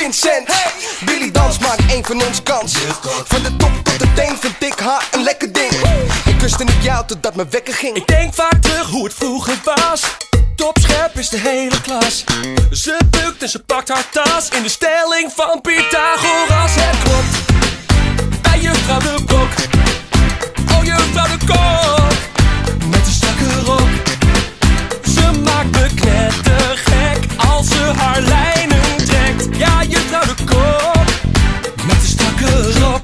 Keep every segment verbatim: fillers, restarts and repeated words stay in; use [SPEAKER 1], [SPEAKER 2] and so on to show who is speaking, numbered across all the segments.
[SPEAKER 1] Vincent. Willy dans, maak een van ons kans. Van de top tot de teen vind ik haar een lekker ding. Ik kuste niet jou totdat mijn wekker ging.
[SPEAKER 2] Ik denk vaak terug hoe het vroeger was. Topscherp is de hele klas. Ze bukt en ze pakt haar tas in de stelling van Pythagoras. Het klopt, bij juffrouw de Kok. Oh juffrouw de Kok, met een strakke rok. Ze maakt me knettergek als ze haar lijnen trekt. Ja juffrouw de Kok, met een strakke rok.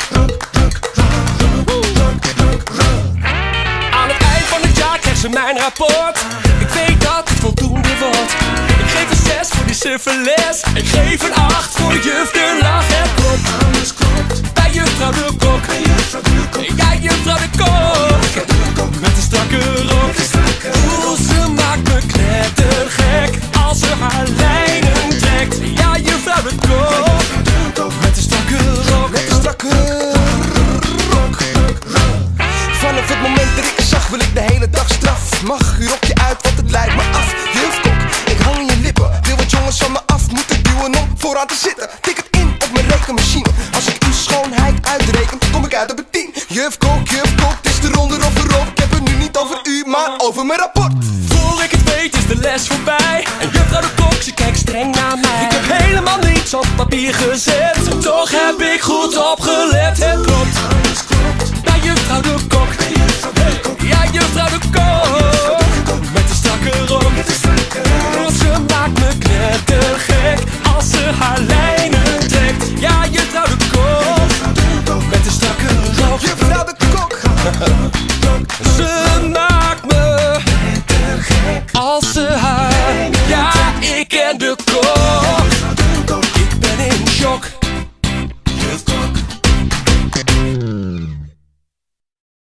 [SPEAKER 2] Aan het eind van het jaar krijgt ze mijn rapport. Ik weet dat het voldoende wordt. Ik geef een zes voor die suffe les. Ik geef een acht voor juf de lach. Het klopt, alles klopt, bij juffrouw de Kok. Ja juffrouw de Kok, met een strakke rok. Oeh, ze maakt me knettergek als ze haar lijnen trekt. Ja juffrouw de Kok, met een strakke rok.
[SPEAKER 1] Met een strakke rok. Vanaf het moment dat ik er zag wil ik de hele dag straf. Mag uw rokje uit, want het leidt me af. Juf Kok, ik hang in je lippen. Wil wat jongens van me af moeten duwen om vooraan te zitten. Tik het in op mijn rekenmachine. Als ik uw schoonheid uitreken, kom ik uit op een tien. Juf Kok, juf Kok, het is de ronde of erop. Ik heb het nu niet over u, maar over mijn rapport.
[SPEAKER 2] Voor ik het weet is de les voorbij. En juffrouw de Kok, ze kijkt streng naar mij. Ik heb helemaal niets op papier gezet.